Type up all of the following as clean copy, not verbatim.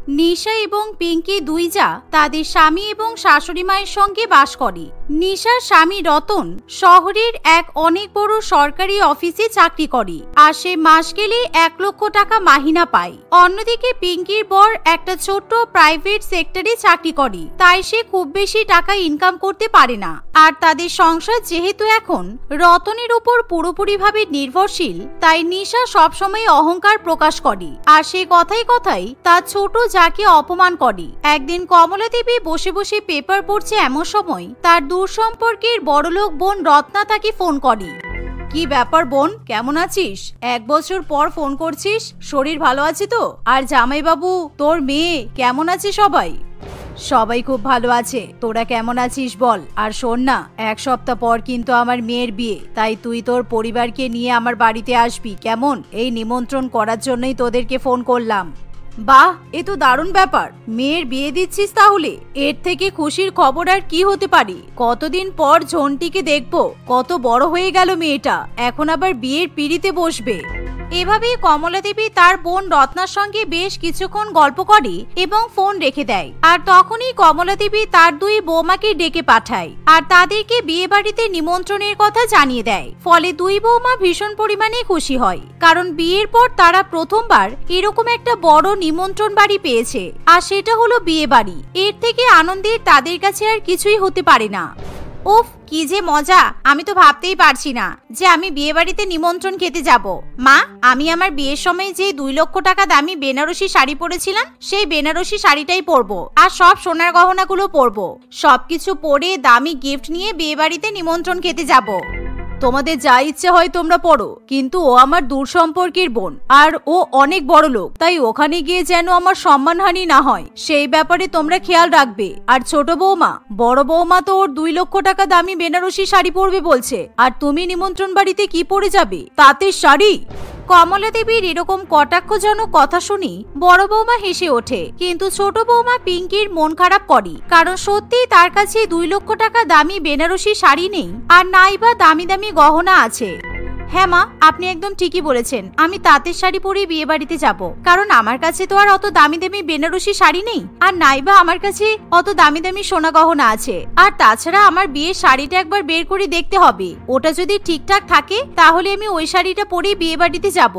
নিশা এবং পিঙ্কি দুই যা তাদের স্বামী এবং শাশুড়ি মায়ের সঙ্গে বাস করে। নিশার স্বামী রতন শহরের এক অনেক বড় সরকারি অফিসে চাকরি করে আর সে মাস গেলে 1 লক্ষ টাকা মাহিনা পায়। অন্যদিকে পিঙ্কির বর একটা ছোট্ট প্রাইভেট সেক্টরে চাকরি করে, তাই সে খুব বেশি টাকা ইনকাম করতে পারে না। আর তাদের সংসার যেহেতু এখন রতনের উপর পুরোপুরিভাবে নির্ভরশীল, তাই নিশা সবসময় অহংকার প্রকাশ করে আর সে কথায় কথায় তার ছোট যাকে অপমান করে। একদিন কমলা দেবী বসে বসে পেপার পড়ছে, এমন সময় তার দূর সম্পর্কের বড়লোক বোন রত্না তাকে ফোন করে। কি ব্যাপার বোন, কেমন আছিস? 1 বছর পর ফোন করছিস, শরীর ভালো আছে তো? আর জামাইবাবু, তোর মেয়ে কেমন আছে? সবাই খুব ভালো আছে, তোরা কেমন আছিস বল। আর শোন না, 1 সপ্তাহ পর কিন্তু আমার মেয়ের বিয়ে, তাই তুই তোর পরিবারকে নিয়ে আমার বাড়িতে আসবি, কেমন? এই নিমন্ত্রণ করার জন্যই তোদেরকে ফোন করলাম। বাহ, এ তো দারুণ ব্যাপার, মেয়ের বিয়ে দিচ্ছিস তাহলে? এর থেকে খুশির খবর আর কি হতে পারে। কতদিন পর ঝন্টিকে দেখবো, কত বড় হয়ে গেল মেয়েটা, এখন আবার বিয়ের পিঁড়িতে বসবে। এভাবেই কমলা দেবী তার বোন রত্নার সঙ্গে বেশ কিছুক্ষণ গল্প করে এবং ফোন রেখে দেয়। আর তখনই কমলা দেবী তার 2 বৌমাকে ডেকে পাঠায় আর তাদেরকে বিয়ে বাড়িতে নিমন্ত্রণের কথা জানিয়ে দেয়। ফলে 2 বৌমা ভীষণ পরিমাণে খুশি হয়, কারণ বিয়ের পর তারা প্রথমবার এরকম একটা বড় নিমন্ত্রণ বাড়ি পেয়েছে, আর সেটা হলো বিয়ে বাড়ি। এর থেকে আনন্দের তাদের কাছে আর কিছুই হতে পারে না। উফ, কি যে মজা, আমি তো ভাবতেই পারছি না যে আমি বিয়ে বাড়িতে নিমন্ত্রণ খেতে যাব। মা, আমি আমার বিয়ের সময় যে 2 লক্ষ টাকা দামি বেনারসি শাড়ি পরেছিলাম, সেই বেনারসি শাড়িটাই পরবো আর সব সোনার গহনাগুলো পরবো। সবকিছু পরে দামি গিফট নিয়ে বিয়ে বাড়িতে নিমন্ত্রণ খেতে যাব। তোমাদের যা ইচ্ছে হয় তোমরা পড়ো, কিন্তু ও আমার দূর সম্পর্কের বোন আর ও অনেক বড় লোক, তাই ওখানে গিয়ে যেন আমার সম্মানহানি না হয় সেই ব্যাপারে তোমরা খেয়াল রাখবে। আর ছোট বৌমা, বড় বৌমা তো ওর 2 লক্ষ টাকা দামি বেনারসি শাড়ি পরবে বলছে, আর তুমি নিমন্ত্রণ বাড়িতে কি পরে যাবে? তাঁতের শাড়ি? কমলা দেবীর এরকম কটাক্ষজনক কথা শুনি বড় বৌমা হেসে ওঠে, কিন্তু ছোট বৌমা পিঙ্কির মন খারাপ করে, কারণ সত্যি তার কাছে 2 লক্ষ টাকা দামি বেনারসি শাড়ি নেই আর নাইবা দামি দামি গহনা আছে। হ্যাঁ মা, আপনি একদম ঠিকই বলেছেন, আমি তাঁতের শাড়ি পরে বিয়ে বাড়িতে যাব, কারণ আমার কাছে তো আর অত দামি দামি বেনারসি শাড়ি নেই, আর নাইবা আমার কাছে অত দামি দামি সোনা গহনা আছে। আর তাছাড়া আমার বিয়ের শাড়িটা একবার বের করে দেখতে হবে, ওটা যদি ঠিকঠাক থাকে তাহলে আমি ওই শাড়িটা পরে বিয়ে বাড়িতে যাব।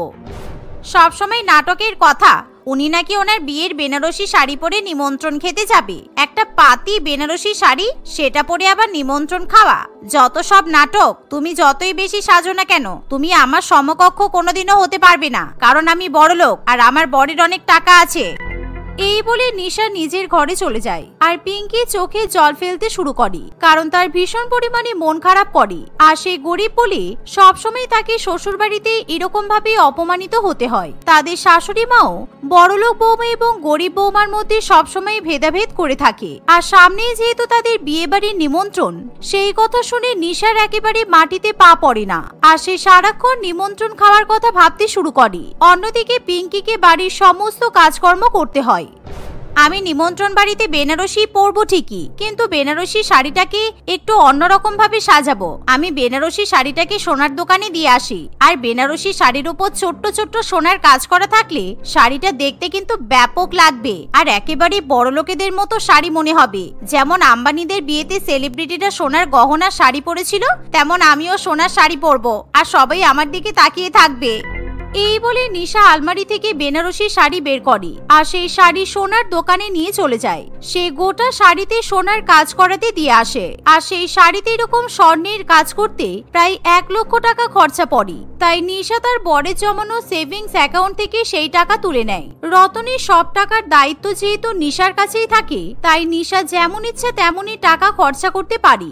সবসময় নাটকের কথা, উনি নাকি ওনার বিয়ের বেনারসি শাড়ি পরে নিমন্ত্রণ খেতে যাবে। একটা পাতি বেনারসি শাড়ি, সেটা পরে আবার নিমন্ত্রণ খাওয়া, যত সব নাটক। তুমি যতই বেশি সাজো না কেন, তুমি আমার সমকক্ষ কোনোদিনও হতে পারবে না, কারণ আমি বড়লোক আর আমার বরের অনেক টাকা আছে। এই বলে নিশা নিজের ঘরে চলে যায় আর পিঙ্কি চোখে জল ফেলতে শুরু করে, কারণ তার ভীষণ পরিমাণে মন খারাপ করে। আর সে গরিব বলে সবসময় তাকে শ্বশুর বাড়িতে এরকম ভাবে অপমানিত হতে হয়। তাদের শাশুড়ি মাও বড়লোক বৌমা এবং গরিব বৌমার মধ্যে সবসময় ভেদাভেদ করে থাকে। আর সামনেই যেহেতু তাদের বিয়ে বাড়ির নিমন্ত্রণ, সেই কথা শুনে নিশার একেবারে মাটিতে পা পড়ে না, আর সে সারাক্ষণ নিমন্ত্রণ খাওয়ার কথা ভাবতে শুরু করে। অন্যদিকে পিঙ্কিকে বাড়ির সমস্ত কাজকর্ম করতে হয়। আমি নিমন্ত্রণ বাড়িতে বেনারসি পরবো ঠিকই, কিন্তু বেনারসি শাড়িটাকে একটু অন্যরকম ভাবে সাজাবো। আমি বেনারসি শাড়িটাকে সোনার দোকানে দিয়ে আসি, আর বেনারসি শাড়ির উপর ছোট্ট ছোট্ট সোনার কাজ করা থাকলে শাড়িটা দেখতে কিন্তু ব্যাপক লাগবে, আর একেবারে বড় লোকেদের মতো শাড়ি মনে হবে। যেমন আম্বানিদের বিয়েতে সেলিব্রিটিরা সোনার গহনা শাড়ি পরেছিল, তেমন আমিও সোনার শাড়ি পরবো, আর সবাই আমার দিকে তাকিয়ে থাকবে। এই বলে নিশা আলমারি থেকে বেনারসি শাড়ি বের করে আর সেই শাড়ি সোনার দোকানে নিয়ে চলে যায়। সে গোটা শাড়িতে সোনার কাজ করাতে দিয়ে আসে, আর সেই শাড়িতে এরকম স্বর্ণের কাজ করতে প্রায় 1 লক্ষ টাকা খরচা পড়ে। তাই নিশা তার বরের জমানো সেভিংস অ্যাকাউন্ট থেকে সেই টাকা তুলে নেয়। রতনের সব টাকার দায়িত্ব যেহেতু নিশার কাছেই থাকে, তাই নিশা যেমন ইচ্ছা তেমনই টাকা খরচা করতে পারে।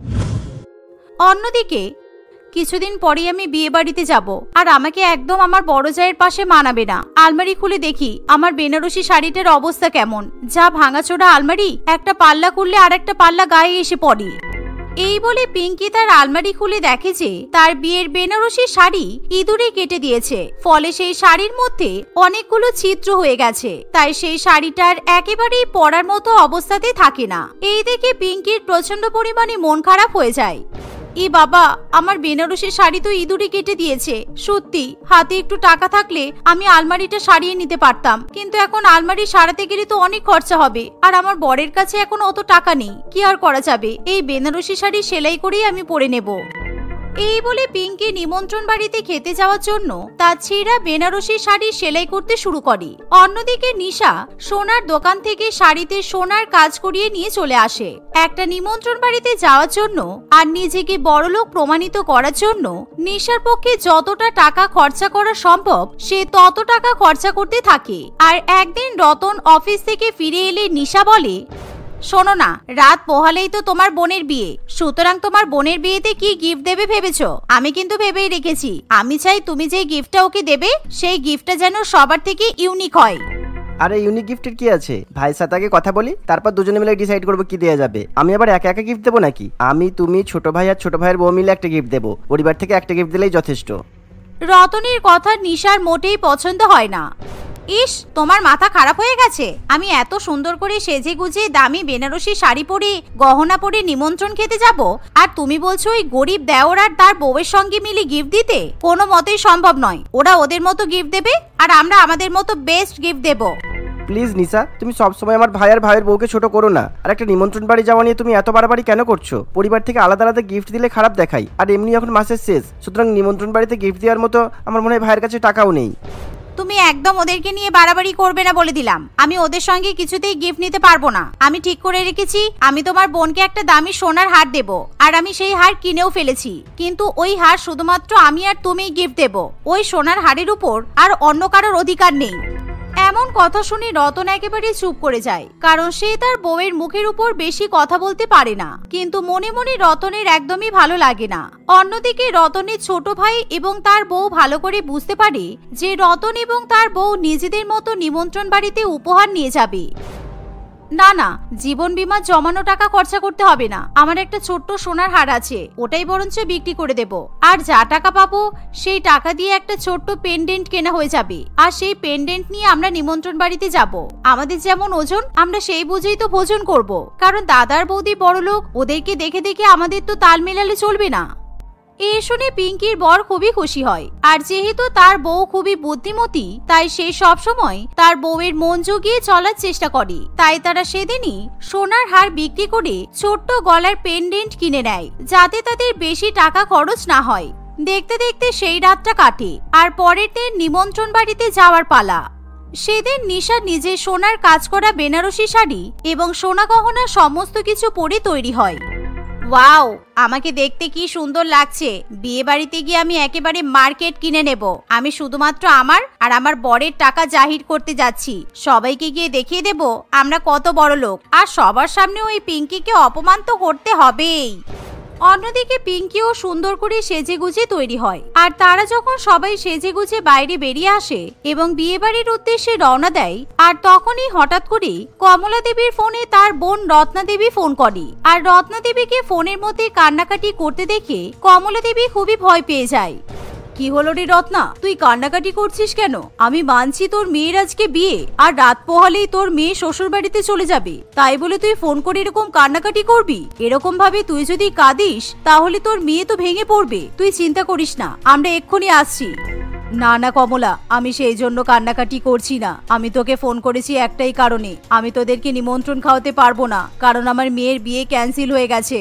অন্যদিকে কিছুদিন পরে আমি বিয়ে বাড়িতে যাব, আর আমাকে একদম আমার বড় জায়ের পাশে মানাবে না। আলমারি খুলে দেখি আমার বেনারসি শাড়িটার অবস্থা কেমন, যা ভাঙাচোরা আলমারি, একটা পাল্লা খুললে আর একটা পাল্লা গায়ে এসে পড়ে। এই বলে পিঙ্কি তার আলমারি খুলে দেখে যে তার বিয়ের বেনারসি শাড়ি ইঁদুরে কেটে দিয়েছে, ফলে সেই শাড়ির মধ্যে অনেকগুলো ছিদ্র হয়ে গেছে। তাই সেই শাড়িটার একেবারেই পরার মতো অবস্থাতে থাকে না। এই দেখে পিঙ্কির প্রচন্ড পরিমাণে মন খারাপ হয়ে যায়। এ বাবা, আমার বেনারসি শাড়ি তো ইঁদুরে কেটে দিয়েছে। সত্যি, হাতে একটু টাকা থাকলে আমি আলমারিটা সারিয়ে নিতে পারতাম, কিন্তু এখন আলমারি সারাতে গেলে তো অনেক খরচা হবে, আর আমার বরের কাছে এখন অত টাকা নেই। কি আর করা যাবে, এই বেনারসি শাড়ি সেলাই করেই আমি পরে নেব। এই বলে পিঙ্কি নিমন্ত্রণ বাড়িতে খেতে যাওয়ার জন্য তার ছেঁড়া বেনারসি শাড়ি সেলাই করতে শুরু করে। অন্যদিকে নিশা সোনার দোকান থেকে শাড়িতে সোনার কাজ করিয়ে নিয়ে চলে আসে। একটা নিমন্ত্রণ বাড়িতে যাওয়ার জন্য আর নিজেকে বড়লোক প্রমাণিত করার জন্য নিশার পক্ষে যতটা টাকা খরচা করা সম্ভব সে তত টাকা খরচা করতে থাকে। আর একদিন রতন অফিস থেকে ফিরে এলে নিশা বলে, শোনো না, রাত পোহালেই তো তোমার বোনের বিয়ে, সুতরাং তোমার বোনের বিয়েতে কি গিফট দেবে ভেবেছো? আমি কিন্তু ভেবেই রেখেছি। আমি চাই তুমি যে গিফটটা ওকে দেবে সেই গিফটটা যেন সবার থেকে ইউনিক হয়। আরে ইউনিক গিফটের কি আছে? ভাইয়ের সাথে আগে কথা বলি, তারপর দুজনে মিলে ডিসাইড করবো কি দেওয়া যাবে। আমি আবার একা একা গিফট দেবো নাকি? আমি, তুমি, ছোট ভাই আর ছোট ভাইয়ের বউ মিলে একটা গিফট দেবো। পরিবার থেকে একটা গিফট দিলেই যথেষ্ট। রতনের কথা নিশার মোটেই পছন্দ হয় না। ইস, তোমার মাথা খারাপ হয়ে গেছে? আমি এত সুন্দর করে সেজে গুজে দামি বেনারসি শাড়ি পরে গহনা পরে নিমন্ত্রণ খেতে যাব, আর তুমি বলছো ওই গরিব দেওর আর তার বউয়ের সঙ্গে মিলে গিফট দিতে? কোনো মতেই সম্ভব নয়। ওরা ওদের মতো গিফট দেবে আর আমরা আমাদের মতো বেস্ট গিফট দেব। প্লিজ নিশা, তুমি সবসময় আমার ভাই আর ভাইয়ের বউকে ছোট করো না। আর একটা নিমন্ত্রণ বাড়ি যাওয়া নিয়ে তুমি এত বাড়াবাড়ি কেন করছো? পরিবার থেকে আলাদা আলাদা গিফট দিলে খারাপ দেখাই, আর এমনি এখন মাসের শেষ, সুতরাং নিমন্ত্রণ বাড়িতে গিফট দেওয়ার মতো আমার মনে হয় ভাইয়ের কাছে টাকাও নেই। তুমি একদম ওদেরকে নিয়ে বাড়াবাড়ি করবে না বলে দিলাম। আমি ওদের সঙ্গে কিছুতেই গিফট নিতে পারবো না। আমি ঠিক করে রেখেছি আমি তোমার বোনকে একটা দামি সোনার হার দেব, আর আমি সেই হার কিনেও ফেলেছি। কিন্তু ওই হার শুধুমাত্র আমি আর তুমিই গিফট দেব। ওই সোনার হারের উপর আর অন্য কারোর অধিকার নেই। এমন কথা শুনে রতন একেবারে চুপ করে যায়, কারণ সে তার বউয়ের মুখের উপর বেশি কথা বলতে পারে না। কিন্তু মনে মনে রতনের একদমই ভালো লাগে না। অন্যদিকে রতনের ছোট ভাই এবং তার বউ ভালো করে বুঝতে পারে যে রতন এবং তার বউ নিজেদের মতো নিমন্ত্রণ বাড়িতে উপহার নিয়ে যাবে। না না, জীবন বীমা জমানো টাকা খরচা করতে হবে না। আমার একটা ছোট্ট সোনার হার আছে, ওটাই বরঞ্চ বিক্রি করে দেব। আর যা টাকা পাবো সেই টাকা দিয়ে একটা ছোট্ট পেন্ডেন্ট কেনা হয়ে যাবে, আর সেই পেন্ডেন্ট নিয়ে আমরা নিমন্ত্রণ বাড়িতে যাব। আমাদের যেমন ওজন আমরা সেই বুঝেই তো ভোজন করব, কারণ দাদার বৌদি বড়লোক, ওদেরকে দেখে দেখে আমাদের তো তাল মেলালে চলবে না। এ শুনে পিঙ্কির বর খুবই খুশি হয়, আর যেহেতু তার বউ খুবই বুদ্ধিমতী তাই সে সব সময় তার বউয়ের মন জুগিয়ে চলার চেষ্টা করে। তাই তারা সেদিনই সোনার হার বিক্রি করে ছোট্ট গলার পেন্ডেন্ট কিনে নেয়, যাতে তাদের বেশি টাকা খরচ না হয়। দেখতে দেখতে সেই রাতটা কাটে, আর পরের দিন নিমন্ত্রণ বাড়িতে যাওয়ার পালা। সেদিন নিশা নিজে সোনার কাজ করা বেনারসি শাড়ি এবং সোনা গহনা সমস্ত কিছু পরে তৈরি হয়। ওয়াও, আমাকে দেখতে কি সুন্দর লাগছে। বিয়ে বাড়িতে গিয়ে আমি একেবারে মার্কেট কিনে নেব। আমি শুধুমাত্র আমার আর আমার বরের টাকা জাহির করতে যাচ্ছি। সবাইকে গিয়ে দেখিয়ে দেব আমরা কত বড় লোক, আর সবার সামনে ওই পিঙ্কিকে অপমান তো করতে হবেই। অন্যদিকে পিঙ্কিও সুন্দর করে সেজে গুজে তৈরি হয়, আর তারা যখন সবাই সেজে গুজে বাইরে বেরিয়ে আসে এবং বিয়ে বাড়ির উদ্দেশ্যে রওনা দেয়, আর তখনই হঠাৎ করে কমলা দেবীর ফোনে তার বোন রত্না দেবী ফোন করে। আর রত্না দেবীকে ফোনের মধ্যে কান্নাকাটি করতে দেখে কমলা দেবী খুবই ভয় পেয়ে যায়। কি হলো রে রত্না, তুই কান্নাকাটি করছিস কেন? আমি মানছি তোর মেয়ের আজকে বিয়ে, আর রাত পোহালেই তোর মেয়ে শ্বশুর বাড়িতে চলে যাবে, তাই বলে তুই ফোন করে এরকম কান্নাকাটি করবি? এরকম ভাবে তুই যদি কাঁদিস তাহলে তোর মেয়ে তো ভেঙে পড়বে। তুই চিন্তা করিস না, আমরা এক্ষুনি আসছি। না না কমলা, আমি সেই জন্য কান্নাকাটি করছি না। আমি তোকে ফোন করেছি একটাই কারণে, আমি তোদেরকে নিমন্ত্রণ খাওয়াতে পারবো না, কারণ আমার মেয়ের বিয়ে ক্যান্সেল হয়ে গেছে।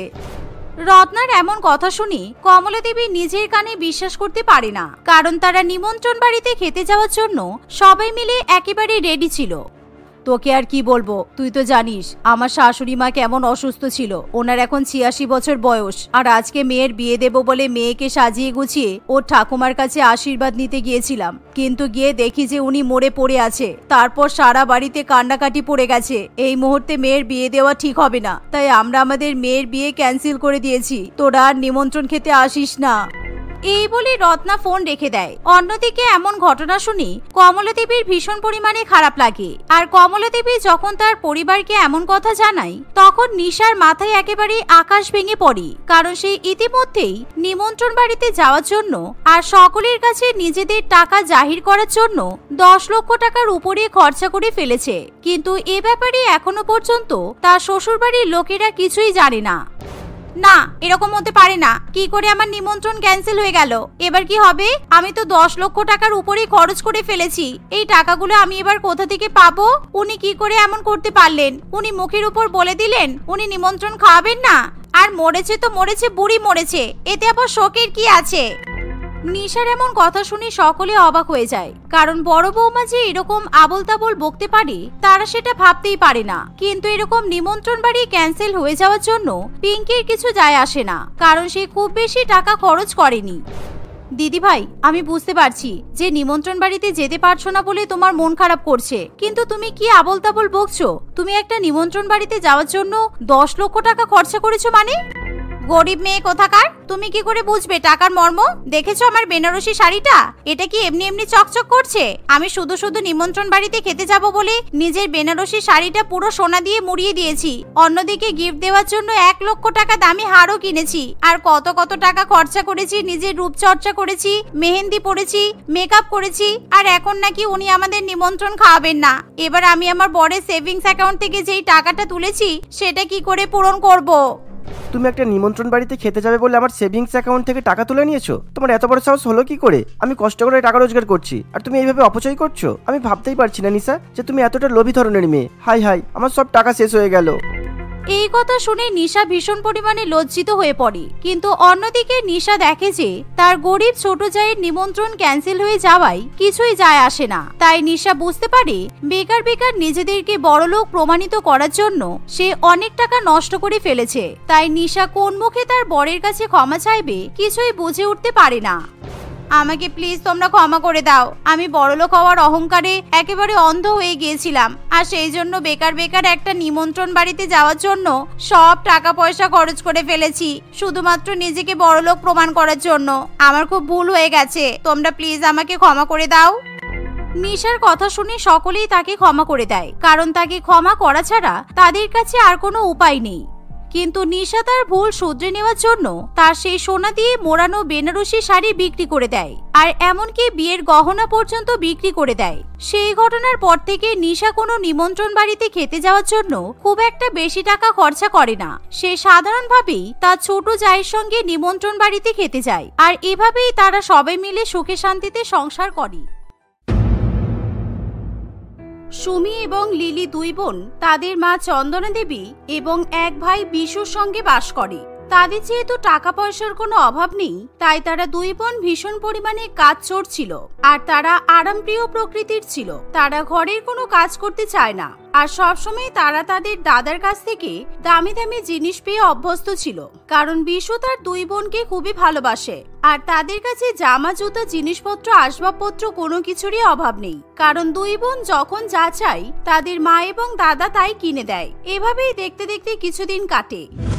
রত্নার এমন কথা শুনে কমলা দেবী নিজের কানে বিশ্বাস করতে পারে না, কারণ তারা নিমন্ত্রণ বাড়িতে খেতে যাওয়ার জন্য সবাই মিলে একেবারে রেডি ছিল। তোকে আর কি বলবো, তুই তো জানিস আমার শাশুড়ি মা কেমন অসুস্থ ছিল। ওনার এখন 86 বছর বয়স, আর আজকে মেয়ের বিয়ে দেব বলে মেয়েকে সাজিয়ে গুছিয়ে ওর ঠাকুমার কাছে আশীর্বাদ নিতে গিয়েছিলাম, কিন্তু গিয়ে দেখি যে উনি মরে পড়ে আছে। তারপর সারা বাড়িতে কান্নাকাটি পড়ে গেছে। এই মুহূর্তে মেয়ের বিয়ে দেওয়া ঠিক হবে না, তাই আমরা আমাদের মেয়ের বিয়ে ক্যান্সেল করে দিয়েছি। তোরা আর নিমন্ত্রণ খেতে আসিস না। এই বলে রত্না ফোন রেখে দেয়। অন্যদিকে এমন ঘটনা শুনে কমলা দেবীর ভীষণ পরিমাণে খারাপ লাগে, আর কমলা দেবী যখন তার পরিবারকে এমন কথা জানায় তখন নিশার মাথায় একেবারে আকাশ ভেঙে পড়ে, কারণ সে ইতিমধ্যেই নিমন্ত্রণ বাড়িতে যাওয়ার জন্য আর সকলের কাছে নিজেদের টাকা জাহির করার জন্য 10 লক্ষ টাকার উপরে খরচা করে ফেলেছে। কিন্তু এ ব্যাপারে এখনো পর্যন্ত তার শ্বশুরবাড়ির লোকেরা কিছুই জানে না। না, এরকম হতে পারে না। কি করে আমার নিমন্ত্রণ ক্যান্সেল হয়ে গেল? এবার কি হবে? আমি তো 10 লক্ষ টাকার উপরেই খরচ করে ফেলেছি। এই টাকাগুলো আমি এবার কোথা থেকে পাবো? উনি কি করে এমন করতে পারলেন? উনি মুখের উপর বলে দিলেন উনি নিমন্ত্রণ খাওয়াবেন না। আর মরেছে তো মরেছে, বুড়ি মরেছে, এতে আবার শোকের কি আছে? নিশার এমন কথা শুনে সকলে অবাক হয়ে যায়, কারণ বড় বৌমা যে এরকম আবল তাবল বকতে পারে তারা সেটা ভাবতেই পারে না। কিন্তু এরকম নিমন্ত্রণ বাড়ি ক্যান্সেল হয়ে যাওয়ার জন্য পিঙ্কির কিছু যায় আসে না, কারণ সে খুব বেশি টাকা খরচ করেনি। দিদি ভাই, আমি বুঝতে পারছি যে নিমন্ত্রণ বাড়িতে যেতে পারছো না বলে তোমার মন খারাপ করছে, কিন্তু তুমি কি আবল তাবল বকছো? তুমি একটা নিমন্ত্রণ বাড়িতে যাওয়ার জন্য 10 লক্ষ টাকা খরচা করেছো মানে? গরিব মেয়ে কোথাকার, তুমি কি করে বুঝবে টাকার মর্ম? দেখেছো আমার বেনারসি শাড়িটা? এটা কি এমনি এমনি চকচক করছে? আমি শুধু শুধু নিমন্ত্রণ বাড়িতে খেতে যাব বলে নিজের বেনারসি শাড়িটা পুরো সোনা দিয়ে মুড়িয়ে দিয়েছি। অন্যদিকে গিফট দেওয়ার জন্য 1 লক্ষ টাকা দামি হারও কিনেছি। আর কত কত টাকা খরচা করেছি, নিজের রূপচর্চা করেছি, মেহেন্দি পরেছি, মেকআপ করেছি। আর এখন নাকি উনি আমাদের নিমন্ত্রণ খাওয়াবেন না। এবার আমি আমার বরের সেভিংস অ্যাকাউন্ট থেকে যেই টাকাটা তুলেছি সেটা কি করে পূরণ করব? তুমি একটা নিমন্ত্রণ বাড়িতে খেতে যাবে বলে আমার সেভিংস অ্যাকাউন্ট থেকে টাকা তুলে নিয়েছো? তোমার এত বড় সাহস হলো কি করে? আমি কষ্ট করে টাকা রোজগার করছি আর তুমি এইভাবে অপচয় করছো? আমি ভাবতেই পারছি না নিশা যে তুমি এতটা লোভী ধরনের মেয়ে। হাই হাই, আমার সব টাকা শেষ হয়ে গেল। এই কথা শুনে নিশা ভীষণ পরিমাণে লজ্জিত হয়ে পড়ে। কিন্তু অন্যদিকে নিশা দেখে যে তার গরিব ছোট জায়ের নিমন্ত্রণ ক্যান্সেল হয়ে যাওয়ায় কিছুই যায় আসে না। তাই নিশা বুঝতে পারে বেকার বেকার নিজেদেরকে বড়লোক প্রমাণিত করার জন্য সে অনেক টাকা নষ্ট করে ফেলেছে। তাই নিশা কোন মুখে তার বরের কাছে ক্ষমা চাইবে কিছুই বুঝে উঠতে পারে না। আমাকে প্লিজ তোমরা ক্ষমা করে দাও। আমি বড়লোক হওয়ার অহংকারে একেবারে অন্ধ হয়ে গিয়েছিলাম, আর সেই জন্য বেকার বেকার একটা নিমন্ত্রণ বাড়িতে যাওয়ার জন্য সব টাকা পয়সা খরচ করে ফেলেছি, শুধুমাত্র নিজেকে বড়লোক প্রমাণ করার জন্য। আমার খুব ভুল হয়ে গেছে, তোমরা প্লিজ আমাকে ক্ষমা করে দাও। নিশার কথা শুনে সকলেই তাকে ক্ষমা করে দেয়, কারণ তাকে ক্ষমা করা ছাড়া তাদের কাছে আর কোনো উপায় নেই। কিন্তু নিশা তার ভুল শুধরে নেওয়ার জন্য তার সেই সোনা দিয়ে মোড়ানো বেনারসি শাড়ি বিক্রি করে দেয়, আর এমনকি বিয়ের গহনা পর্যন্ত বিক্রি করে দেয়। সেই ঘটনার পর থেকে নিশা কোনো নিমন্ত্রণ বাড়িতে খেতে যাওয়ার জন্য খুব একটা বেশি টাকা খরচা করে না। সে সাধারণভাবেই তার ছোট জায়ের সঙ্গে নিমন্ত্রণ বাড়িতে খেতে যায়, আর এভাবেই তারা সবাই মিলে সুখে শান্তিতে সংসার করে। সুমি এবং লিলি দুই বোন তাদের মা চন্দনা দেবী এবং এক ভাই বিশুর সঙ্গে বাস করে। তাদের যেহেতু টাকা পয়সার কোনো অভাব নেই, তাই তারা দুই বোন ভীষণ পরিমাণে কাজ চোর ছিল, আর তারা আরামপ্রিয় প্রকৃতির ছিল। তারা ঘরের কোনো কাজ করতে চায় না, আর সবসময় তারা তাদের দাদার কাছ থেকে দামি দামি জিনিস পেয়ে অভ্যস্ত ছিল। কারণ বিশু তার দুই বোনকে খুবই ভালোবাসে, আর তাদের কাছে জামা জুতা জিনিসপত্র আসবাবপত্র কোনো কিছুরই অভাব নেই। কারণ দুই বোন যখন যা চাই তাদের মা এবং দাদা তাই কিনে দেয়। এভাবেই দেখতে দেখতে কিছুদিন কাটে।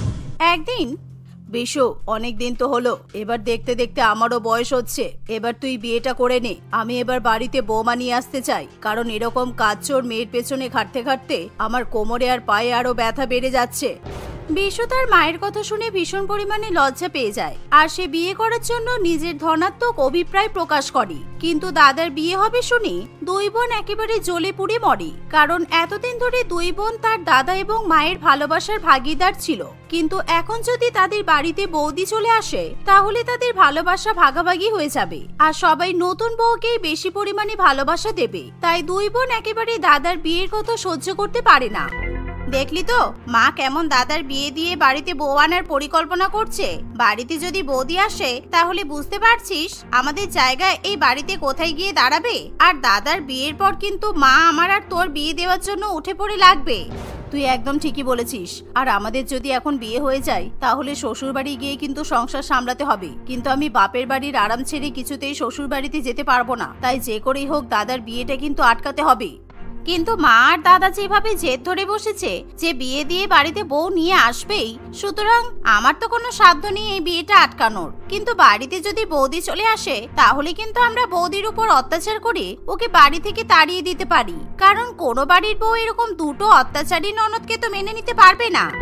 একদিন, বিশু, অনেক দিন তো হলো, এবার দেখতে দেখতে আমারও বয়স হচ্ছে, এবার তুই বিয়েটা করে নে। আমি এবার বাড়িতে বৌমা নিয়ে আসতে চাই, কারণ এরকম কাজ চোর মেয়ের পেছনে খাটতে খাটতে আমার কোমরে আর পায়ে আরো ব্যথা বেড়ে যাচ্ছে। বিশু তার মায়ের কথা শুনে ভীষণ পরিমাণে লজ্জা পেয়ে যায়, আর সে বিয়ে করার জন্য নিজের ধনাত্মক অভিপ্রায় প্রকাশ করে। কিন্তু দাদার বিয়ে হবে শুনে দুই বোন একেবারে জ্বলে পুড়ে মরে, কারণ এতদিন ধরে দুই বোন তার দাদা এবং মায়ের ভালোবাসার ভাগিদার ছিল। কিন্তু এখন যদি তাদের বাড়িতে বৌদি চলে আসে তাহলে তাদের ভালোবাসা ভাগাভাগি হয়ে যাবে, আর সবাই নতুন বউকেই বেশি পরিমাণে ভালোবাসা দেবে। তাই দুই বোন একেবারে দাদার বিয়ের কথা সহ্য করতে পারে না। দেখলি তো মা কেমন দাদার বিয়ে দিয়ে বাড়িতে বউ আনার পরিকল্পনা করছে। বাড়িতে যদি বৌদি আসে তাহলে বুঝতে পারছিস আমাদের জায়গা এই বাড়িতে কোথায় গিয়ে দাঁড়াবে। আর দাদার বিয়ের পর কিন্তু মা আমার আর তোর বিয়ে দেওয়ার জন্য উঠে পড়ে লাগবে। তুই একদম ঠিকই বলেছিস। আর আমাদের যদি এখন বিয়ে হয়ে যায় তাহলে শ্বশুর বাড়ি গিয়ে কিন্তু সংসার সামলাতে হবে। কিন্তু আমি বাপের বাড়ির আরাম ছেড়ে কিছুতেই শ্বশুর বাড়িতে যেতে পারবো না। তাই যে করেই হোক দাদার বিয়েটা কিন্তু আটকাতে হবে। কিন্তু মা আর দাদা যেভাবে জেদ ধরে বসেছে যে বিয়ে দিয়ে বাড়িতে বউ নিয়ে আসবেই, সুতরাং আমার তো কোনো সাধ্য নেই এই বিয়েটা আটকানোর। কিন্তু বাড়িতে যদি বৌদি চলে আসে তাহলে কিন্তু আমরা বৌদির উপর অত্যাচার করে ওকে বাড়ি থেকে তাড়িয়ে দিতে পারি। কারণ কোনো বাড়ির বউ এরকম দুটো অত্যাচারী ননদকে তো মেনে নিতে পারবে না।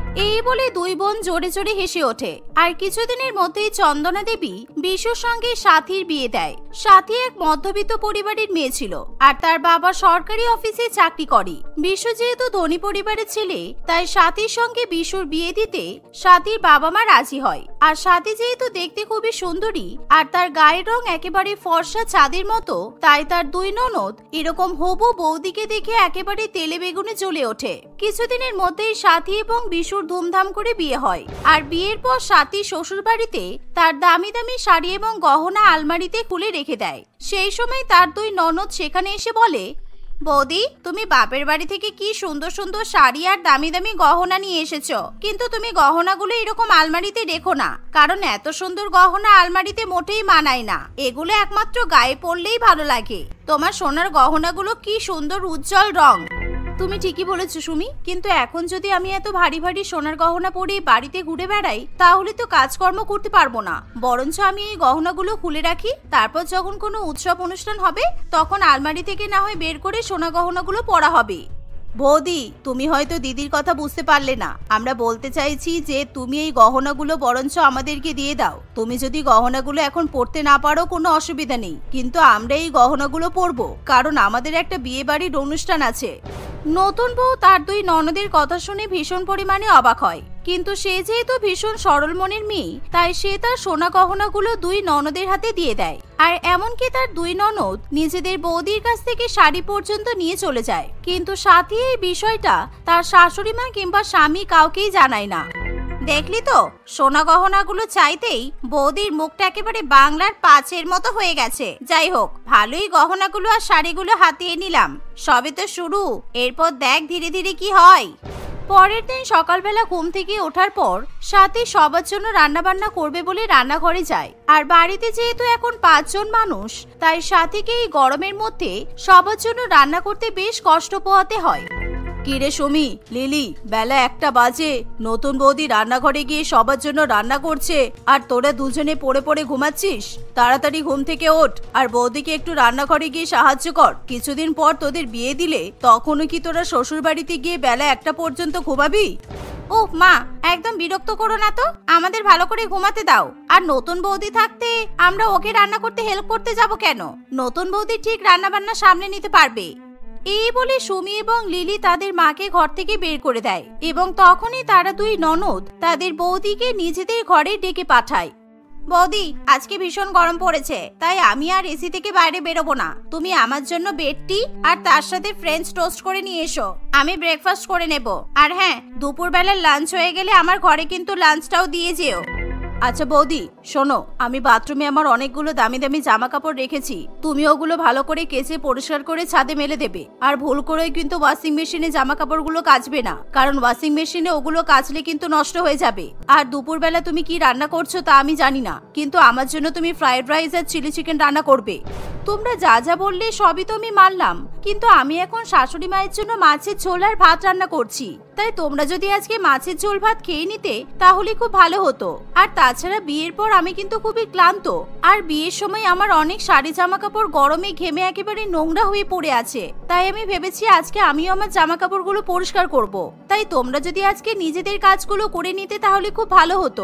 এই বলে দুই বোন জোরে জোরে হেসে ওঠে। আর কিছুদিনের মধ্যেই চন্দনা দেবী বিশুর সঙ্গে সাথীর বিয়ে দেয়। সাথী এক মধ্যবিত্ত পরিবারের মেয়ে ছিল আর তার বাবা সরকারি অফিসে চাকরি করে। বিশু যেহেতু ধনী পরিবারের ছেলে, তাই সাথীর সঙ্গে বিশুর বিয়ে দিতে সাথীর বাবা মা রাজি হয়। আর সাথী যেহেতু দেখতে খুবই সুন্দরী আর তার গায়ের রং একেবারে ফর্সা চাঁদের মতো, তাই তার দুই ননদ এরকম হবু বৌদিকে দেখে একেবারে তেলে বেগুনে জ্বলে ওঠে। কিছুদিনের মধ্যেই সাথী এবং বিশুর ধুমধাম করে বিয়ে হয়। আর বিয়ের পর সাথী শ্বশুর বাড়িতে তার দামি দামি শাড়ি এবং গহনা আলমারিতে খুলে রেখে দেয়। সেই সময় তার দুই ননদ সেখানে এসে বলে, বৌদি, তুমি বাপের বাড়ি থেকে কি সুন্দর সুন্দর শাড়ি আর দামি দামি গহনা নিয়ে এসেছো, কিন্তু তুমি গহনাগুলো এরকম আলমারিতে রেখো না, কারণ এত সুন্দর গহনা আলমারিতে মোটেই মানায় না। এগুলো একমাত্র গায়ে পরলেই ভালো লাগে। তোমার সোনার গহনাগুলো কি সুন্দর উজ্জ্বল রং। তুমি ঠিকই বলেছো সুমি, কিন্তু এখন যদি আমি এত ভারী ভারী সোনার গহনা পরে বাড়িতে ঘুরে বেড়াই, তাহলে তো কাজকর্ম করতে পারবো না। বরঞ্চ আমি এই গহনাগুলো খুলে রাখি, তারপর যখন কোনো উৎসব অনুষ্ঠান হবে তখন আলমারি থেকে না হয় বের করে সোনা গহনাগুলো পরা হবে। বৌদি, তুমি হয়তো দিদির কথা বুঝতে পারলে না। আমরা বলতে চাইছি যে তুমি এই গহনাগুলো বরঞ্চ আমাদেরকে দিয়ে দাও। তুমি যদি গহনাগুলো এখন পরতে না পারো কোনো অসুবিধা নেই, কিন্তু আমরা এই গহনাগুলো পরবো, কারণ আমাদের একটা বিয়ে বাড়ির অনুষ্ঠান আছে। নতুন বউ তার দুই ননদের কথা শুনে ভীষণ পরিমাণে অবাক হয়, কিন্তু সে যেহেতু ভীষণ সরল মনের মেয়ে, তাই সে তার সোনা গহনাগুলো দুই ননদের হাতে দিয়ে দেয়। আর এমনকি তার দুই ননদ নিজেদের বৌদির কাছ থেকে শাড়ি পর্যন্ত নিয়ে চলে যায়। কিন্তু সাথী এই বিষয়টা তার শাশুড়ি মা কিংবা স্বামী কাউকেই জানায় না। দেখলি তো, সোনা গহনাগুলো চাইতেই বৌদির মুখটা একেবারে বাংলার পাঁচের মতো হয়ে গেছে। যাই হোক, ভালোই গহনাগুলো আর শাড়িগুলো হাতিয়ে নিলাম, সবে তো শুরু, এরপর দেখ ধীরে ধীরে কি হয়। পরের দিন সকালবেলা ঘুম থেকে ওঠার পর সাথী সবার জন্য রান্না বান্না করবে বলে রান্নাঘরে যায়। আর বাড়িতে যেহেতু এখন 5 জন মানুষ, তাই সাথীকে এই গরমের মধ্যে সবার জন্য রান্না করতে বেশ কষ্ট পোহাতে হয়। কিরে সুমি, লিলি, বেলা 1টা বাজে, নতুন বৌদি রান্নাঘরে গিয়ে সবার জন্য রান্না করছে আর তোরা দুজনে পড়ে পড়ে ঘুমাচ্ছিস। তাড়াতাড়ি ঘুম থেকে ওঠ আর বৌদিকে একটু রান্নাঘরে গিয়ে সাহায্য কর। কিছুদিন পর তোদের বিয়ে দিলে তখনও কি তোরা শ্বশুর বাড়িতে গিয়ে বেলা 1টা পর্যন্ত ঘুমাবি? ও মা, একদম বিরক্ত করো না তো, আমাদের ভালো করে ঘুমাতে দাও। আর নতুন বৌদি থাকতে আমরা ওকে রান্না করতে হেল্প করতে যাব কেন? নতুন বৌদি ঠিক রান্না বান্না সামনে নিতে পারবে। এই বলে সুমি এবং লিলি তাদের মাকে ঘর থেকে বের করে দেয় এবং তখনই তারা দুই ননদ তাদের বৌদিকে নিজেদের ঘরে ডেকে পাঠায়। বৌদি, আজকে ভীষণ গরম পড়েছে, তাই আমি আর এসি থেকে বাইরে বেরোবো না। তুমি আমার জন্য বেড টি আর তার সাথে ফ্রেঞ্চ টোস্ট করে নিয়ে এসো, আমি ব্রেকফাস্ট করে নেব। আর হ্যাঁ, দুপুরবেলার লাঞ্চ হয়ে গেলে আমার ঘরে কিন্তু লাঞ্চটাও দিয়ে যেও। আচ্ছা বৌদি, শোনো, আমি বাথরুমে আমার অনেকগুলো দামি দামি জামা কাপড় রেখেছি, তুমি ওগুলো ভালো করে কেচে পরিষ্কার করে ছাদে মেলে দেবে। আর ভুল করে কিন্তু ওয়াশিং মেশিনে জামা কাপড়গুলো কাচবে না, কারণ ওয়াশিং মেশিনে ওগুলো কাচলে কিন্তু নষ্ট হয়ে যাবে। আর দুপুরবেলা তুমি কি রান্না করছো তা আমি জানি না, কিন্তু আমার জন্য তুমি ফ্রাইড রাইস আর চিলি চিকেন রান্না করবে। তোমরা যা যা বললে সবই তো আমি মানলাম, কিন্তু আমি এখন শাশুড়ি মায়ের জন্য মাছের ঝোল আর ভাত রান্না করছি, তাই তোমরা যদি আজকে মাছের ঝোল ভাত খেয়ে নিতে তাহলে খুব ভালো হতো। আর তাছাড়া বিয়ের পর আমি কিন্তু খুবই ক্লান্ত, আর বিয়ের সময় আমার অনেক শাড়ি জামা কাপড় গরমে ঘেমে একেবারে নোংরা হয়ে পড়ে আছে, তাই আমি ভেবেছি আজকে আমিও আমার জামা কাপড়গুলো পরিষ্কার করব। তাই তোমরা যদি আজকে নিজেদের কাজগুলো করে নিতে তাহলে খুব ভালো হতো।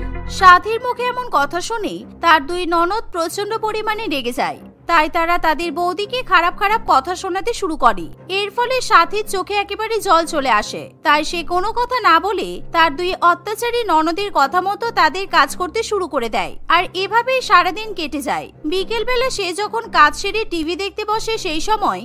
সাথীর মুখে এমন কথা শুনে তার দুই ননদ প্রচন্ড পরিমাণে রেগে যায়, তাই তারা তাদের বৌদিকে খারাপ খারাপ কথা শোনাতে শুরু করে। এর ফলে সাথীর চোখে একেবারে জল চলে আসে, তাই সে কোনো কথা না বলে তার দুই অত্যাচারী ননদের কথা মতো তাদের কাজ করতে শুরু করে দেয়। আর এভাবেই সারাদিন কেটে যায়। বিকেল বেলা সে যখন কাজ সেরে টিভি দেখতে বসে, সেই সময়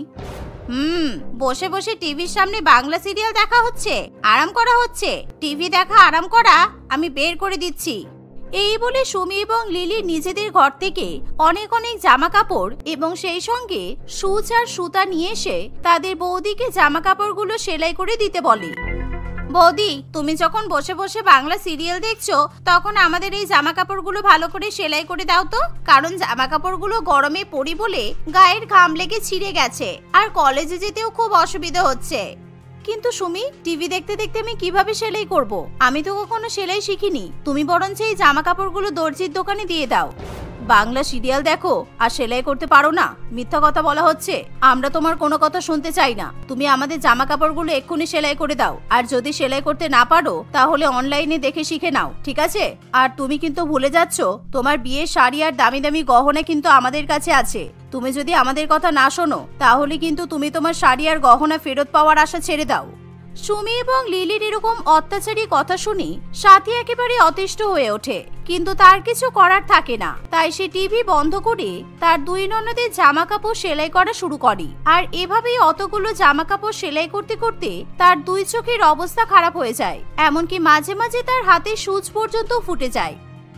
বসে বসে টিভির সামনে বাংলা সিরিয়াল দেখা হচ্ছে, আরাম করা হচ্ছে। টিভি দেখা আরাম করা আমি বের করে দিচ্ছি। এই বলে সুমি এবং লিলি নিজেদের ঘর থেকে অনেক অনেক জামা কাপড় এবং সেই সঙ্গে সুচ আর সুতা নিয়ে এসে তাদের বৌদিকে জামা কাপড়গুলো সেলাই করে দিতে বলে। বৌদি, তুমি যখন বসে বসে বাংলা সিরিয়াল দেখছো, তখন আমাদের এই জামা কাপড়গুলো ভালো করে সেলাই করে দাও তো, কারণ জামা কাপড়গুলো গরমে পরি বলে গায়ের ঘাম লেগে ছিঁড়ে গেছে, আর কলেজে যেতেও খুব অসুবিধা হচ্ছে। কিন্তু সুমি, টিভি দেখতে দেখতে আমি কিভাবে সেলাই করব? আমি তো কখনো সেলাই শিখিনি, তুমি বরঞ্চ এই জামা কাপড়গুলো দর্জির দোকানে দিয়ে দাও। বাংলা সিরিয়াল দেখো আর সেলাই করতে পারো না? মিথ্যা কথা বলা হচ্ছে। আমরা তোমার কোনো কথা শুনতে চাই না। তুমি আমাদের জামা কাপড়গুলো এক্ষুনি সেলাই করে দাও। আর যদি সেলাই করতে না পারো তাহলে অনলাইনে দেখে শিখে নাও, ঠিক আছে? আর তুমি কিন্তু ভুলে যাচ্ছ তোমার বিয়ের শাড়ি আর দামি দামি গহনা কিন্তু আমাদের কাছে আছে। তুমি যদি আমাদের কথা না শোনো তাহলে কিন্তু তুমি তোমার শাড়ি আর গহনা ফেরত পাওয়ার আশা ছেড়ে দাও। সুমি এবং লিলির এরকম অত্যাচারী কথা শুনি সাথী একেবারে অতিষ্ঠ হয়ে ওঠে, কিন্তু তার কিছু করার থাকে না। তাই সে টিভি বন্ধ করে তার দুই ননদের জামা কাপড় সেলাই করা শুরু করে। আর এভাবেই অতগুলো জামা কাপড় সেলাই করতে করতে তার দুই চোখের অবস্থা খারাপ হয়ে যায়, এমনকি মাঝে মাঝে তার হাতে সূচ পর্যন্ত ফুটে যায়।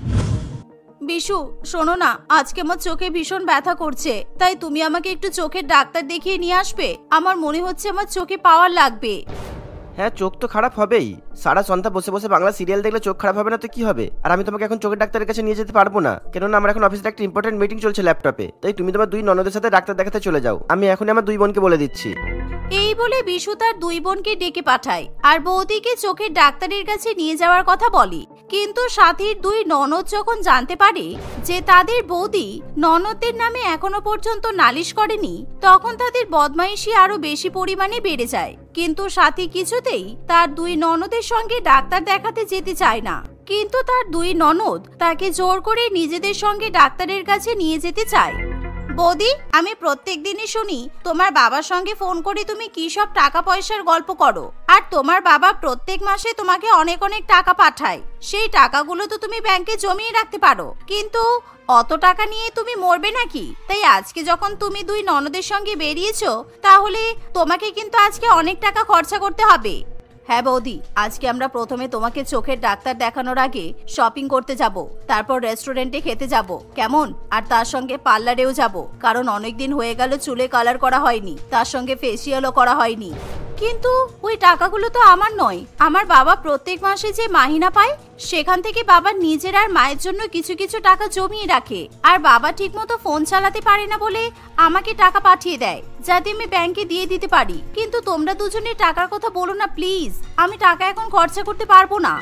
বিশু, শোনো না, আজকে আমার চোখে ভীষণ ব্যথা করছে, তাই তুমি আমাকে একটু চোখের ডাক্তার দেখিয়ে নিয়ে আসবে। আমার মনে হচ্ছে আমার চোখে পাওয়ার লাগবে। হ্যাঁ, চোখ তো খারাপ হবেই। সারা সন্ধ্যা বসে বসে বাংলা সিরিয়াল দেখলে চোখ খারাপ হবে না তো কি হবে? আর আমি তোমাকে এখন চোখের ডাক্তারের কাছে নিয়ে যেতে পারবো না, কেননা আমার এখন অফিসে একটা ইম্পর্টেন্ট মিটিং চলছে ল্যাপটপে। তাই তুমি তোমার দুই ননদের সাথে ডাক্তার দেখাতে চলে যাও। আমি এখনই আমার দুই বোনকে বলে দিচ্ছি। এই বলে বিশু তার দুই বোনকে ডেকে পাঠায় আর বৌদিকে চোখের ডাক্তারের কাছে নিয়ে যাওয়ার কথা বলে। কিন্তু সাথীর দুই ননদ যখন জানতে পারে যে তাদের বৌদি ননদদের নামে এখনো পর্যন্ত নালিশ করেনি, তখন তাদের বদমাইশি আরো বেশি পরিমাণে বেড়ে যায়। কিন্তু সাথী কিছুতেই তার দুই ননদের সঙ্গে ডাক্তার দেখাতে যেতে চায় না, কিন্তু তার দুই ননদ তাকে জোর করে নিজেদের সঙ্গে ডাক্তারের কাছে নিয়ে যেতে চায়। বৌদি, আমি প্রত্যেক দিনই শুনি তোমার বাবার সঙ্গে ফোন করে তুমি কি সব টাকা পয়সার গল্প করো, আর তোমার বাবা প্রত্যেক মাসে তোমাকে অনেক অনেক টাকা পাঠায়। সেই টাকাগুলো তো তুমি ব্যাংকে জমিয়ে রাখতে পারো, কিন্তু অত টাকা নিয়ে তুমি মরবে নাকি? তাই আজকে যখন তুমি দুই ননদের সঙ্গে বেরিয়েছো, তাহলে তোমাকে কিন্তু আজকে অনেক টাকা খরচা করতে হবে। হ্যাঁ বৌদি, আজকে আমরা প্রথমে তোমাকে চোখের ডাক্তার দেখানোর আগে শপিং করতে যাব, তারপর রেস্টুরেন্টে খেতে যাব, কেমন? আর তার সঙ্গে পার্লারেও যাব, কারণ অনেকদিন হয়ে গেল চুলে কালার করা হয়নি, তার সঙ্গে ফেসিয়ালও করা হয়নি। কিন্তু ওই টাকাগুলো তো আমার নয়। আমার বাবা প্রত্যেক মাসে যে মাহিনা পায় সেখান থেকে বাবা নিজের আর মায়ের জন্য কিছু কিছু টাকা জমিয়ে রাখে। আর বাবা ঠিকমতো ফোন চালাতে পারে না বলে আমাকে টাকা পাঠিয়ে দেয়, যাতে আমি ব্যাংকে দিয়ে দিতে পারি। কিন্তু তোমরা দুজনে টাকার কথা বলো না প্লিজ, আমি টাকা এখন খরচা করতে পারবো না।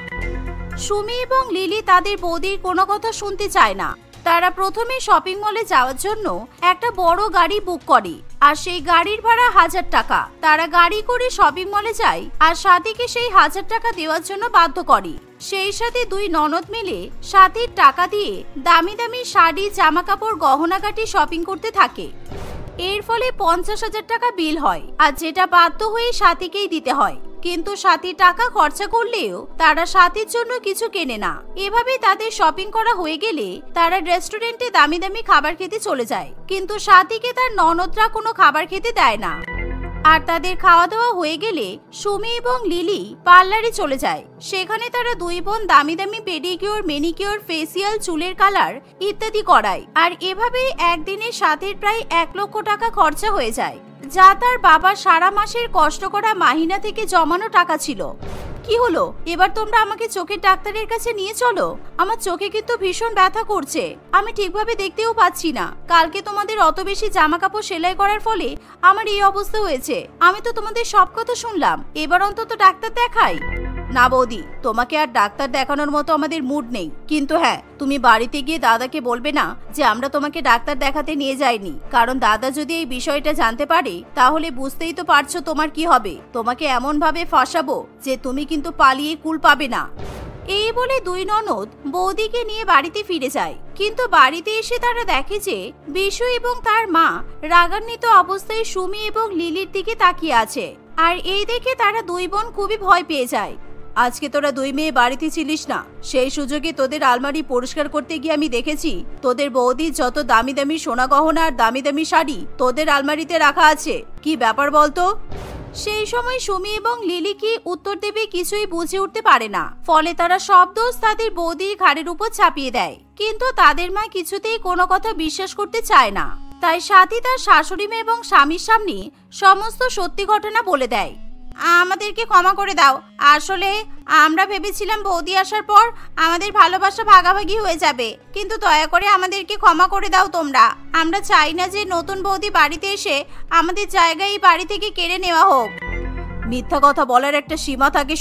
সুমি এবং লিলি তাদের বৌদির কোনো কথা শুনতে চায় না। তারা প্রথমে শপিং মলে যাওয়ার জন্য একটা বড় গাড়ি বুক করে, আর সেই গাড়ির ভাড়া 1000 টাকা। তারা গাড়ি করে শপিং মলে যায় আর সাথীকে সেই 1000 টাকা দেওয়ার জন্য বাধ্য করে। সেই সাথে দুই ননদ মিলে সাথীর টাকা দিয়ে দামি দামি শাড়ি, জামা কাপড়, গহনাগাটি শপিং করতে থাকে। এর ফলে 50,000 টাকা বিল হয়, আর যেটা বাধ্য হয়ে সাথীকেই দিতে হয়। কিন্তু সাথী টাকা খরচা করলেও তারা সাথীর জন্য কিছু কেনে না। এভাবে তাদের শপিং করা হয়ে গেলে তারা রেস্টুরেন্টে দামি দামি খাবার খেতে চলে যায়, কিন্তু সাথীকে তার ননদরা কোনো খাবার খেতে দেয় না। আর তাদের খাওয়া দাওয়া হয়ে গেলে সুমি এবং লিলি পার্লারে চলে যায়। সেখানে তারা দুই বোন দামি দামি পেডিকিউর, মেনিকিউর, ফেসিয়াল, চুলের কালার ইত্যাদি করায়। আর এভাবেই একদিনে সাথীর প্রায় 1 লক্ষ টাকা খরচা হয়ে যায়, যা তার বাবার সারা মাসের কষ্ট করা মাহিনা থেকে জমানো টাকা ছিল। কি হলো, এবার তোমরা আমাকে চোখের ডাক্তারের কাছে নিয়ে চলো। আমার চোখে কিন্তু ভীষণ ব্যথা করছে, আমি ঠিকভাবে দেখতেও পাচ্ছি না। কালকে তোমাদের অত বেশি জামা কাপড় সেলাই করার ফলে আমার এই অবস্থা হয়েছে। আমি তো তোমাদের সব কথা শুনলাম, এবার অন্তত ডাক্তার দেখাই। না বৌদি, তোমাকে আর ডাক্তার দেখানোর মতো আমাদের মুড নেই। কিন্তু হ্যাঁ, তুমি বাড়িতে গিয়ে দাদাকে বলবে না যে আমরা তোমাকে ডাক্তার দেখাতে নিয়ে যাইনি, কারণ দাদা যদি এই বিষয়টা জানতে পারে তাহলে বুঝতেই তো পারছো তোমার কি হবে। তোমাকে এমন ভাবে ফাঁসাবো যে তুমি কিন্তু পালিয়ে কুল পাবে না। এই বলে দুই ননদ বৌদিকে নিয়ে বাড়িতে ফিরে যায়। কিন্তু বাড়িতে এসে তারা দেখে যে বিশু এবং তার মা রাগান্বিত অবস্থায় সুমি এবং লিলির দিকে তাকিয়ে আছে। আর এই দেখে তারা দুই বোন খুবই ভয় পেয়ে যায়। আজকে তোরা দুই মেয়ে বাড়িতে ছিলিস না, সেই সুযোগে তোদের আলমারি পরিষ্কার করতে গিয়ে আমি দেখেছি তোদের বৌদির যত দামি দামি সোনা গহনা আর দামি দামি শাড়ি তোদের আলমারিতে রাখা আছে। কি ব্যাপার বলতো? সেই সময় সুমি এবং লিলি কি উত্তর দেবে কিছুই বুঝে উঠতে পারে না। ফলে তারা সব দোষ তাদের বৌদির ঘাড়ের উপর চাপিয়ে দেয়। কিন্তু তাদের মা কিছুতেই কোনো কথা বিশ্বাস করতে চায় না। তাই সাথী তার শাশুড়ি মেয়ে এবং স্বামীর সামনে সমস্ত সত্যি ঘটনা বলে দেয়। আমাদেরকে ক্ষমা করে দাও, আসলে আমরা ভেবেছিলাম বৌদি আসার পর আমাদের ভালোবাসা ভাগাভাগি হয়ে যাবে, কিন্তু দয়া করে আমাদেরকে ক্ষমা করে দাও তোমরা। আমরা চাই না যে নতুন বৌদি বাড়িতে এসে আমাদের জায়গায় এই বাড়ি থেকে কেড়ে নেওয়া হোক। মিথ্যা কথা বলার একটা সীমা থাকে সুমি,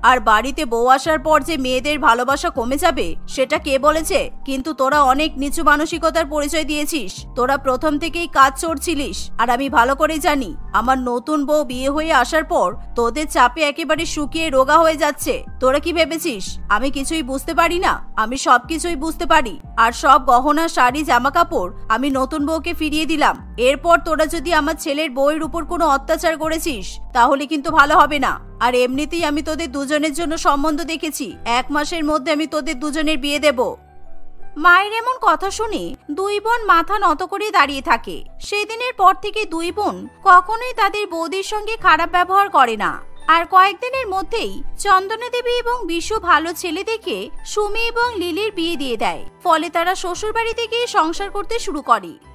আর বাড়িতে বউ আসার পর যে মেয়েদের ভালোবাসা কমে যাবে সেটা কে বলেছে? কিন্তু তোরা অনেক নিচু মানসিকতার পরিচয় দিয়েছিস। তোরা প্রথম থেকেই কাজ চড়ছিলিস। আর আমি ভালো করে জানি আমার নতুন বউ বিয়ে হয়ে আসার পর তোদের চাপে একেবারে শুকিয়ে রোগা হয়ে যাচ্ছে। তোরা কি ভেবেছিস আমি কিছুই বুঝতে পারি না? আমি সবকিছুই বুঝতে পারি। আর সব গহনা, শাড়ি, জামা কাপড় আমি নতুন বউকে ফিরিয়ে দিলাম। এরপর তোরা যদি আমার ছেলের বউয়ের উপর কোনো অত্যাচার করেছিস তাহলে কিন্তু ভালো হবে না। আর এমনিতেই আমি তোদের দুজনের জন্য সম্বন্ধ দেখেছি। 1 মাসের মধ্যে আমি তোদের দুজনের বিয়ে দেব। মায়ের এমন কথা শুনে দুই বোন মাথা নত করে দাঁড়িয়ে থাকে। সেই দিনের পর থেকে দুই বোন কখনোই তাদের বৌদির সঙ্গে খারাপ ব্যবহার করে না। আর কয়েকদিনের মধ্যেই চন্দনা দেবী এবং বিশু ভালো ছেলে দেখে সুমি এবং লিলির বিয়ে দিয়ে দেয়। ফলে তারা শ্বশুর বাড়িতে গিয়ে সংসার করতে শুরু করে।